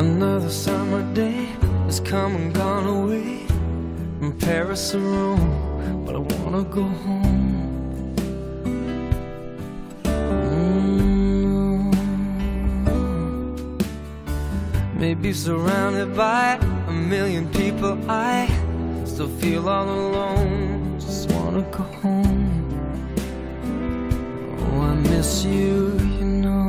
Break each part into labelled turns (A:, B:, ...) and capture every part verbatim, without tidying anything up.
A: Another summer day has come and gone away from Paris or Rome, but I wanna go home. Mm. Maybe surrounded by a million people, I still feel all alone. Just wanna go home. Oh, I miss you, you know.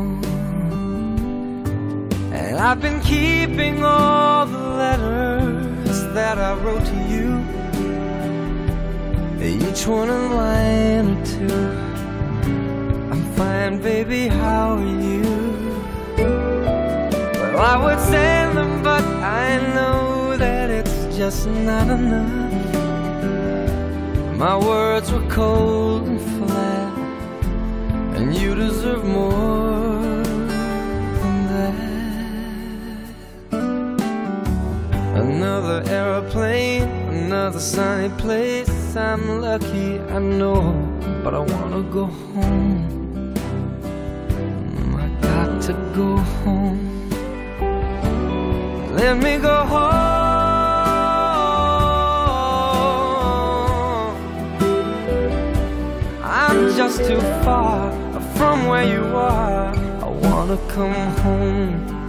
A: And I've been keeping all the letters that I wrote to you, each one a line or two. I'm fine, baby, how are you? Well, I would send them, but I know that it's just not enough. My words were cold and flat, and you deserve more than that. Another aeroplane, another sunny place. I'm lucky, I know, but I wanna go home. I got to go home. Let me go home. I'm just too far from where you are. I wanna come home.